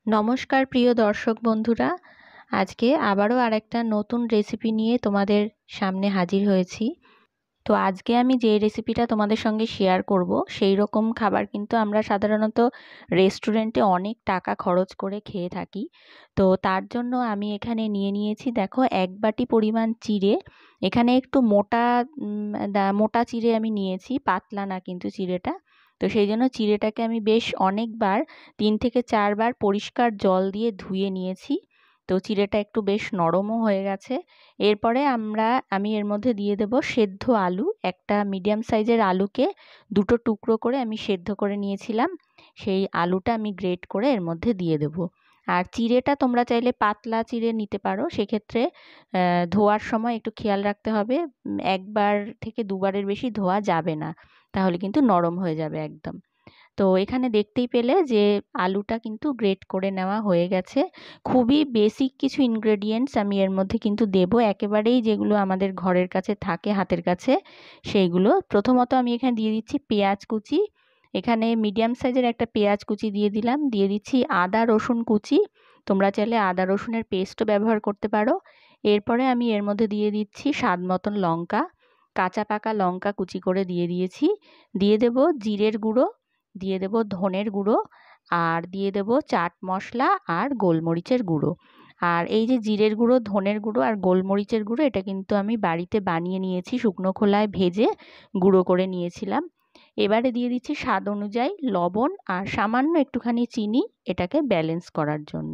নমস্কার প্রিয় দর্শক বন্ধুরা, আজকে আবারও আরেকটা নতুন রেসিপি নিয়ে তোমাদের সামনে হাজির হয়েছি। তো আজকে আমি যে রেসিপিটা তোমাদের সঙ্গে শেয়ার করব সেই রকম খাবার কিন্তু আমরা সাধারণত রেস্টুরেন্টে অনেক টাকা খরচ করে খেয়ে থাকি। তো তার জন্য আমি এখানে নিয়ে নিয়েছি, দেখো, 1 বাটি পরিমাণ চিড়ে। এখানে একটু মোটা চিড়ে আমি নিয়েছি, পাতলা না কিন্তু চিড়েটা। তো সেই জন্য চিড়েটাকে আমি বেশ অনেকবার 3 থেকে 4 বার পরিষ্কার জল দিয়ে ধুয়ে নিয়েছি। তো চিড়েটা একটু বেশ নরমও হয়ে গেছে। এরপরে আমি এর মধ্যে দিয়ে দেব সেদ্ধ আলু। একটা মিডিয়াম সাইজের আলুকে 2টো টুকরো করে আমি সেদ্ধ করে নিয়েছিলাম, সেই আলুটা আমি গ্রেট করে এর মধ্যে দিয়ে দেব। আর চিড়েটা তোমরা চাইলে পাতলা চিড়ে নিতে পারো, সেক্ষেত্রে ধোয়ার সময় একটু খেয়াল রাখতে হবে, 1 থেকে 2 বারের বেশি ধোয়া যাবে না, তাহলে কিন্তু নরম হয়ে যাবে একদম। তো এখানে দেখতেই পেলে যে আলুটা কিন্তু গ্রেট করে নেওয়া হয়ে গেছে। খুবই বেসিক কিছু ইনগ্রেডিয়েন্টস আমি এর মধ্যে কিন্তু দেব, একেবারেই যেগুলো আমাদের ঘরের কাছে থাকে হাতের কাছে সেইগুলো। প্রথমত আমি এখানে দিয়ে দিচ্ছি পেঁয়াজ কুচি। এখানে মিডিয়াম সাইজের একটা পেঁয়াজ কুচি দিয়ে দিলাম। দিয়ে দিচ্ছি আদা রসুন কুচি, তোমরা চাইলে আদা রসুনের পেস্টও ব্যবহার করতে পারো। এরপরে আমি এর মধ্যে দিয়ে দিচ্ছি স্বাদ মতন লঙ্কা, কাঁচা পাকা লঙ্কা কুচি করে দিয়ে দিয়েছি। দিয়ে দেব জিরের গুঁড়ো, দিয়ে দেব ধনের গুঁড়ো, আর দিয়ে দেব চাট মশলা আর গোলমরিচের গুঁড়ো। আর এই যে জিরের গুঁড়ো, ধনের গুঁড়ো আর গোলমরিচের গুঁড়ো, এটা কিন্তু আমি বাড়িতে বানিয়ে নিয়েছি, শুকনো খোলায় ভেজে গুঁড়ো করে নিয়েছিলাম। এবারে দিয়ে দিচ্ছি স্বাদ অনুযায়ী লবণ আর সামান্য একটুখানি চিনি, এটাকে ব্যালেন্স করার জন্য।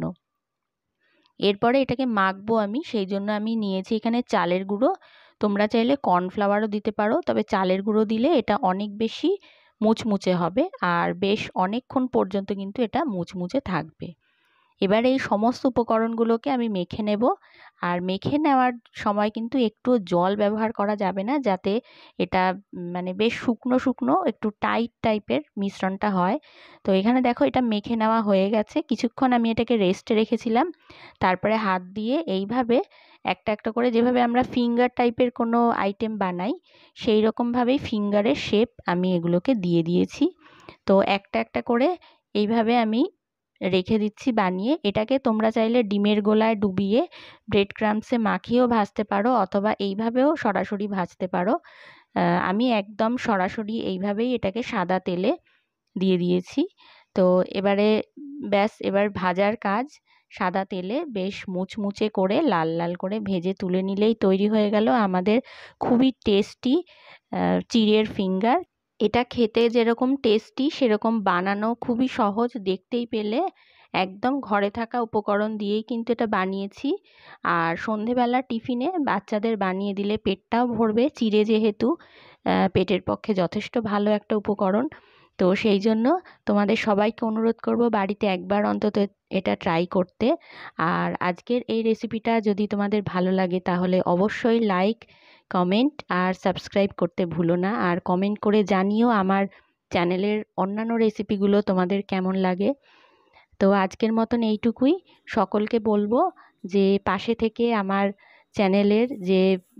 এরপরে এটাকে মাখবো আমি, সেই জন্য আমি নিয়েছি এখানে চালের গুঁড়ো। তোমরা চাইলে কর্নফ্লাওয়ারও দিতে পারো, তবে চালের গুঁড়ো দিলে এটা অনেক বেশি মুচমুচে হবে আর বেশ অনেকক্ষণ পর্যন্ত কিন্তু এটা মুচমুচে থাকবে। এবার এই সমস্ত উপকরণগুলোকে আমি মেখে নেব। আর মেখে নেওয়ার সময় কিন্তু একটু জল ব্যবহার করা যাবে না, যাতে এটা মানে বেশ শুকনো শুকনো একটু টাইট টাইপের মিশ্রণটা হয়। তো এখানে দেখো এটা মেখে নেওয়া হয়ে গেছে। কিছুক্ষণ আমি এটাকে রেস্টে রেখেছিলাম, তারপরে হাত দিয়ে এইভাবে একটা একটা করে, যেভাবে আমরা ফিঙ্গার টাইপের কোনো আইটেম বানাই সেই রকমভাবেই ফিঙ্গারের শেপ আমি এগুলোকে দিয়ে দিয়েছি। তো একটা একটা করে এইভাবে আমি রেখে দিচ্ছি বানিয়ে। এটাকে তোমরা চাইলে ডিমের গোলায় ডুবিয়ে ব্রেড ক্রাম্বসে মাখিয়েও ভাজতে পারো, অথবা এইভাবেও সরাসরি ভাজতে পারো। আমি একদম সরাসরি এইভাবেই এটাকে সাদা তেলে দিয়ে দিয়েছি। তো এবারে ব্যাস, এবার ভাজার কাজ। সাদা তেলে বেশ মুচমুচে করে লাল লাল করে ভেজে তুলে নিলেই তৈরি হয়ে গেল আমাদের খুবই টেস্টি চিড়ের ফিঙ্গার। এটা খেতে যেরকম টেস্টি সেরকম বানানো খুবই সহজ, দেখতেই পেলে একদম ঘরে থাকা উপকরণ দিয়েই কিন্তু এটা বানিয়েছি। আর সন্ধেবেলা টিফিনে বাচ্চাদের বানিয়ে দিলে পেটটাও ভরবে, চিড়ে যেহেতু পেটের পক্ষে যথেষ্ট ভালো একটা উপকরণ। তো সেই জন্য তোমাদের সবাইকে অনুরোধ করব বাড়িতে একবার অন্তত এটা ট্রাই করতে। আর আজকের এই রেসিপিটা যদি তোমাদের ভালো লাগে তাহলে অবশ্যই লাইক, কমেন্ট আর সাবস্ক্রাইব করতে ভুলো না। আর কমেন্ট করে জানিও আমার চ্যানেলের অন্যান্য রেসিপিগুলো তোমাদের কেমন লাগে। তো আজকের মতন এইটুকুই। সকলকে বলবো যে পাশে থেকে আমার চ্যানেলের যে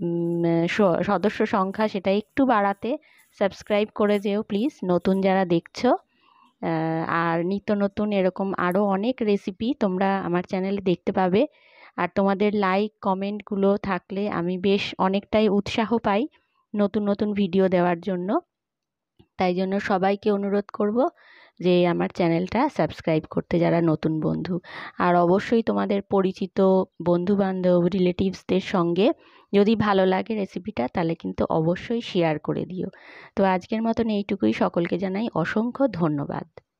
সদস্য সংখ্যা সেটা একটু বাড়াতে সাবস্ক্রাইব করে যেও প্লিজ, নতুন যারা দেখছো। আর নিত্য নতুন এরকম আরও অনেক রেসিপি তোমরা আমার চ্যানেলে দেখতে পাবে। আর তোমাদের লাইক কমেন্টগুলো থাকলে আমি বেশ অনেকটাই উৎসাহ পাই নতুন নতুন ভিডিও দেওয়ার জন্য। তাই জন্য সবাইকে অনুরোধ করব যে আমার চ্যানেলটা সাবস্ক্রাইব করতে, যারা নতুন বন্ধু। আর অবশ্যই তোমাদের পরিচিত বন্ধুবান্ধব রিলেটিভসদের সঙ্গে যদি ভালো লাগে রেসিপিটা তাহলে কিন্তু অবশ্যই শেয়ার করে দিও। তো আজকের মতন এইটুকুই, সকলকে জানাই অসংখ্য ধন্যবাদ।